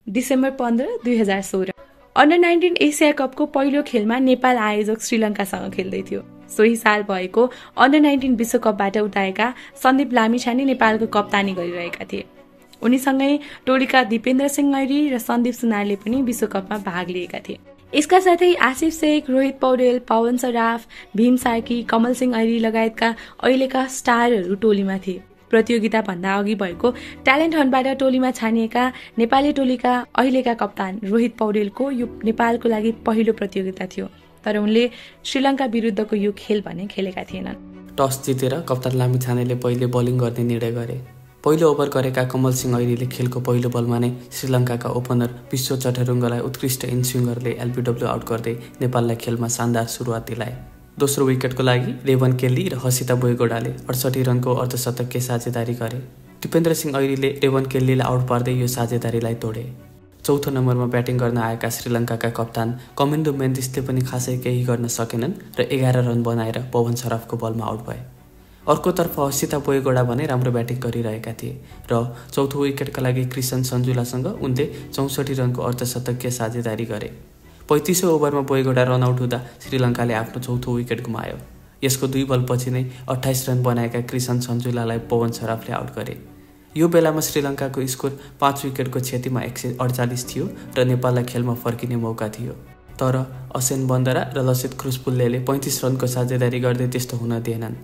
December 15, 2016 under 19 Asia कपको पहिलो खेलमा नेपाल आयोजक श्रीलङ्कासँग खेल्दै थियो। सोही साल भएको अन्डर 19 विश्वकपबाट उठाएका सन्दीप लामिछाने नेपालको कप्तानी गरिरहेका थिए। उनीसँगै टोलीका दिपेन्द्र सिंह ऐरी र सन्दीप सुनारले पनि विश्वकपमा भाग लिएका थिए। यसका साथै आसिफ शेख, रोहित पौडेल, पवन सराफ, भीम सार्की, कमल सिंह ऐरी लगायतका अहिलेका स्टारहरू टोलीमा थिए। प्रतियोगिता भन्दा अघि भएको ट्यालेन्ट हन्टबाट टोलीमा छानिएका नेपाली टोलीका अहिलेका कप्तान रोहित पौडेलको यो नेपालको लागि पहिलो प्रतियोगिता थियो, तर उनले श्रीलङ्का विरुद्धको यो खेल भने खेलेका थिएनन्। टस जितेर कप्तान लामिछानेले पहिले बलिङ गर्ने निर्णय गरे। पहिलो ओभर गरेका कमल सिंह ऐरीले खेलको पहिलो बलमा नै श्रीलङ्काका ओपनर विश्व चटरुङ्गलाई उत्कृष्ट इनस्विङ्गरले एलबिडब्ल्यू आउट गर्दै नेपाललाई खेलमा शानदार सुरुवात दिलाए। दोस्रो विकेटको लागि रेवन केल्ली र हसिता बोयगोडाले 68 रनको अर्धशतकीय साझेदारी गरे। दिपेन्द्र सिंह ऐरीले रेवन केल्लीलाई आउट पार्दै यो साझेदारीलाई तोडे। चौथो नम्बरमा ब्याटिङ गर्न आएका श्रीलङ्काका कप्तान कमिन्दु मेन्दिसले पनि खासै केही गर्न सकेनन् र 11 रन बनाएर पवन सराफको बलमा आउट भए। अर्कोतर्फ हसिता बोयगोडा भने राम्रो ब्याटिङ गरिरहेका थिए र चौथो विकेटका लागि कृष्ण सञ्जुलासँग उनले 64 रनको अर्धशतकीय साझेदारी गरे। 35औं ओभरमा बोयगोडा रनआउट हुँदा श्रीलङ्काले आफ्नो चौथो विकेट गुमायो। यसको 2 बलपछि नै 28 रन बनाएका कृष्ण सञ्जुलालाई पवन सराफले आउट गरे। यो बेलामा श्रीलङ्काको स्कोर 5 विकेटको क्षतिमा 148 थियो र नेपाललाई खेलमा फर्किने मौका थियो। तर असेन बन्दरा र लसित क्रुसपुल्लेले 35 रनको साझेदारी गर्दै त्यस्तो हुन दिएनन्।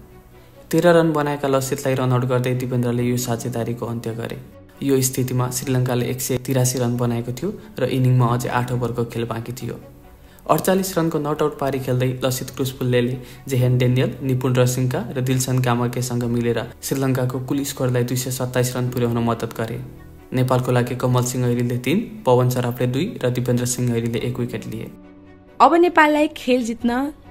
13 रन बनाएका लसितलाई रनआउट गर्दै दिपेन्द्रले यो साझेदारीको अन्त्य गरे। यो स्थितिमा श्रीलङ्काले 183 रन बनाएको थियो र इनिङमा अझै 8 ओभरको खेल बाँकी थियो। 48 रनको नट आउट पारी खेल्दै लसित क्रुसपुल्लेले जेहेन डेनियल, निपुण रसिङ्का र दिलसन गामकेसँग मिलेर श्रीलङ्काको कुल स्कोरलाई 227 रन पुर्याउन मद्दत गरे। नेपालको लागि कमल सिंह ऐरीले 3, पवन सराफले 2 र दिपेन्द्र सिंह ऐरीले 1 विकेट लिए। अब नेपाललाई खेल जित्न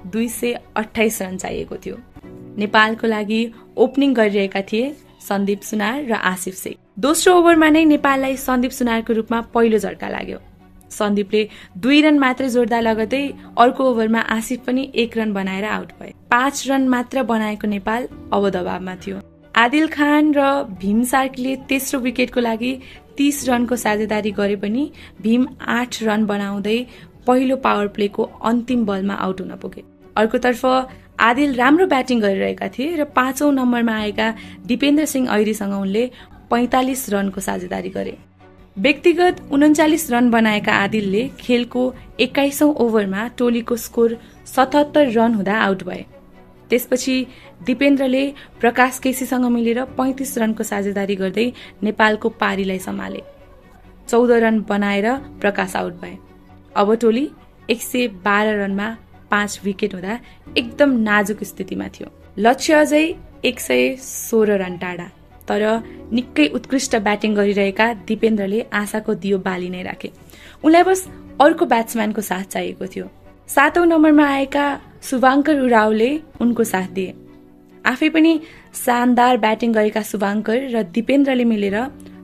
228 रन चाहिएको थियो। नेपालको लागि ओपनिङ गरिरहेका थिए सन्दीप सुनार र आसिफ शेख। दोस्रो ओभरमा नै नेपाललाई सन्दीप सुनारको रूपमा पहिलो झड्का लाग्यो। सन्दीपले 2 रन मात्रै जोड्दा लगतै अर्को ओभरमा आसिफ पनि 1 रन बनाएर आउट भए। 5 रन मात्र बनाएको नेपाल अब दबावमा थियो। आदिल खान र भीम सार्कीले तेस्रो विकेटको लागि 30 रनको साझेदारी गरे पनि भीम 8 रन बनाउँदै पहिलो पावर प्लेको अन्तिम बलमा आउट हुन पुगे। अर्कोतर्फ आदिल राम्रो ब्याटिङ गरिरहेका थिए र 5औं नम्बरमा आएका दिपेन्द्र सिंह ऐरीसँग उनले 45 रनको साझेदारी गरे। व्यक्तिगत 39 रन बनाएका आदिलले खेलको 21औं ओभरमा टोलीको स्कोर 77 रन हुँदा आउट भए। त्यसपछि दिपेन्द्रले प्रकाश केसीसँग मिलेर 35 रनको साझेदारी गर्दै नेपालको पारीलाई सम्हाले। 14 रन बनाएर प्रकाश आउट भए। अब टोली 112 रनमा 5 विकेट हुँदा एकदम नाजुक स्थितिमा थियो। लक्ष्य अझै 116 रन टाढा, तर निकै उत्कृष्ट ब्याटिङ गरिरहेका दिपेन्द्रले आशाको दियो बाली नै राखे। उनलाई बस अर्को ब्याट्सम्यानको साथ चाहिएको थियो। 7औं नम्बरमा आएका शुभाङ्कर उरावले उनको साथ दिए। आफै पनि शानदार ब्याटिङ गरेका शुभाङ्कर र दिपेन्द्रले मिलेर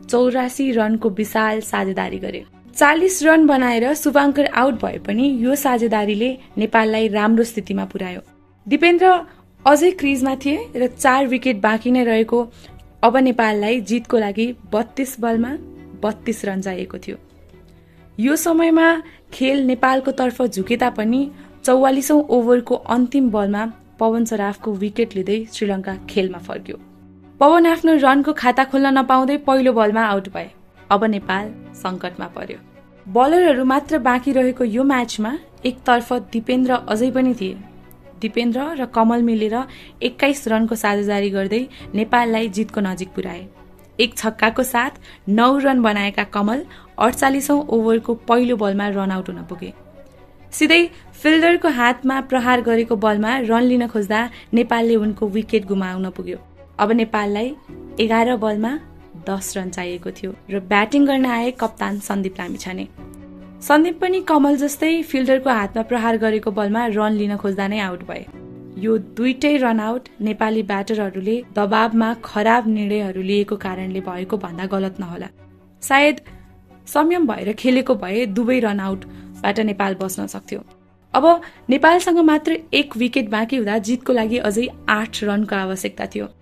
84 रनको विशाल साझेदारी गरे। 40 रन बनाएर शुभाङ्कर आउट भए पनि यो साझेदारीले नेपाललाई राम्रो स्थितिमा पुर्यायो। दिपेन्द्र अझै क्रिजमा थिए र 4 विकेट बाँकी नै रहेको अब नेपाललाई जितको लागि 32 बलमा 32 रन चाहिएको थियो। यो समयमा खेल नेपालको तर्फ झुके तापनि 44औं ओभरको अन्तिम बलमा पवन सराफको विकेट लिँदै श्रीलङ्का खेलमा फर्क्यो। पवन आफ्नो रनको खाता खोल्न नपाउँदै पहिलो बलमा आउट भए। अब नेपाल संकटमा पर्यो। बलरहरू मात्र बाँकी रहेको यो म्याचमा एकतर्फ दिपेन्द्र अझै पनि थिए। दिपेन्द्र र कमल मिलेर 21 रनको साझेदारी गर्दै नेपाललाई जितको नजिक पुर्याए। एक छक्काको साथ 9 रन बनाएका कमल 48औं ओभरको पहिलो बलमा रनआउट हुन पुगे। सिधै फिल्डरको हातमा प्रहार गरेको बलमा रन लिन खोज्दा नेपालले उनको विकेट गुमाउन पुग्यो। अब नेपाललाई 11 बलमा 10 रन चाहिएको थियो र ब्याटिङ गर्न आए कप्तान सन्दीप लामिछाने। सन्दीप पनि कमल जस्तै फिल्डरको हातमा प्रहार गरेको बलमा रन लिन खोज्दा नै आउट भए। यो दुईटै रनआउट नेपाली ब्याटरहरूले दबावमा खराब निर्णयहरू लिएको कारणले भएको भन्दा गलत नहोला। सायद संयम भएर खेलेको भए दुवै रनआउटबाट नेपाल बस्न सक्थ्यो। अब नेपालसँग मात्र 1 विकेट बाँकी हुँदा जितको लागि अझै 8 रनको आवश्यकता थियो।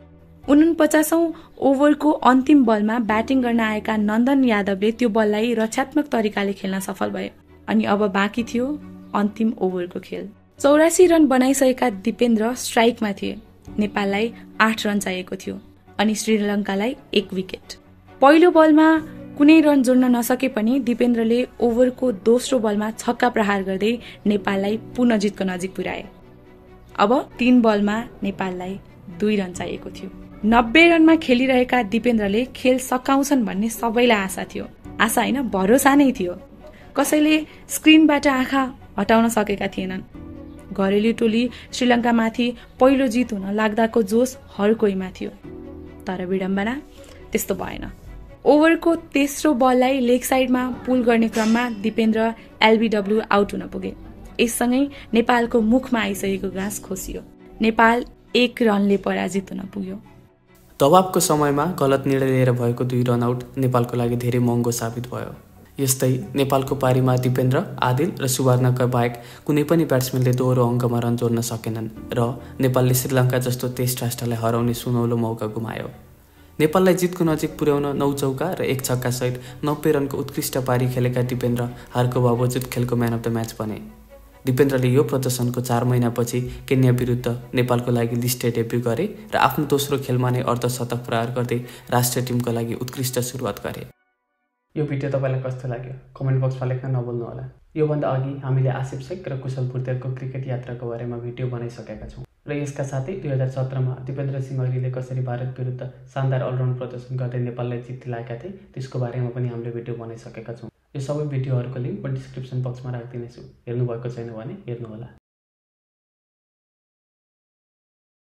49औं ओभरको अन्तिम बलमा ब्याटिङ गर्न आएका नन्दन यादवले त्यो बललाई रक्षात्मक तरिकाले खेल्न सफल भए अनि अब बाँकी थियो अन्तिम ओभरको खेल। 84 रन बनाइसकेका दिपेन्द्र स्ट्राइकमा थिए। नेपाललाई 8 रन चाहिएको थियो अनि श्रीलङ्कालाई 1 विकेट। पहिलो बलमा कुनै रन जोड्न नसके पनि दिपेन्द्रले ओभरको दोस्रो बलमा छक्का प्रहार गर्दै नेपाललाई पुनः जितको नजिक पुर्याए। अब 3 बलमा नेपाललाई 2 रन चाहिएको थियो। 90 रनमा खेलिरहेका दिपेन्द्रले खेल सकाउँछन् भन्ने सबैलाई आशा थियो। आशा होइन, भरोसा नै थियो। कसैले स्क्रिनबाट आँखा हटाउन सकेका थिएनन्। घरेलु टोली श्रीलङ्कामाथि पहिलो जित हुन लाग्दाको जोश हर कोहीमा थियो। तर विडम्बना त्यस्तो भएन। ओभरको तेस्रो बललाई लेग साइडमा पुल गर्ने क्रममा दिपेन्द्र एलबीडब्ल्यू आउट हुन पुगे। यससँगै नेपालको मुखमा आइसकेको घाँस खोसियो। नेपाल 1 रनले पराजित हुन पुग्यो। दबावको समयमा गलत निर्णय लिएर भएको 2 रन आउट नेपालको लागि धेरै महँगो साबित भयो। यस्तै नेपालको पारीमा दिपेन्द्र, आदिल र सुवर्णका बाहेक कुनै पनि ब्याट्सम्यानले दोहोरो अङ्कमा रन जोड्न सकेनन् र नेपालले श्रीलङ्का जस्तो टेस्ट राष्ट्रलाई हराउने सुनौलो मौका गुमायो। नेपाललाई जितको नजिक पुर्याउन 9 चौका र 1 छक्का सहित 90 रनको उत्कृष्ट पारी खेलेका दिपेन्द्र हारको बावजुद खेलको म्यान अफ द म्याच बने। दिपेन्द्रले यो प्रदर्शनको 4 महिनापछि केन्या विरुद्ध नेपालको लागि लिस्टेड डेब्यू गरे र आफ्नो दोस्रो खेलमा नै अर्धशतक प्रहार गर्दै राष्ट्रिय टिमको लागि उत्कृष्ट सुरुवात गरे। यो भिडियो तपाईँलाई कस्तो लाग्यो कमेन्ट बक्समा लेख्न नभुल्नुहोला। योभन्दा अघि हामीले आसिफ शेख र कुशल भुर्तेलको क्रिकेट यात्राको बारेमा भिडियो बनाइसकेका छौँ र यसका साथै 2017मा दिपेन्द्र सिंह ऐरीले कसरी भारत विरुद्ध शानदार अलराउन्ड प्रदर्शन गर्दै नेपाललाई जित दिलाएका थिए त्यसको बारेमा पनि हामीले भिडियो बनाइसकेका छौँ। यो सबै भिडियोहरूको लिङ्क म डिस्क्रिप्सन बक्समा राखिदिनेछु। हेर्नुभएको छैन भने हेर्नुहोला।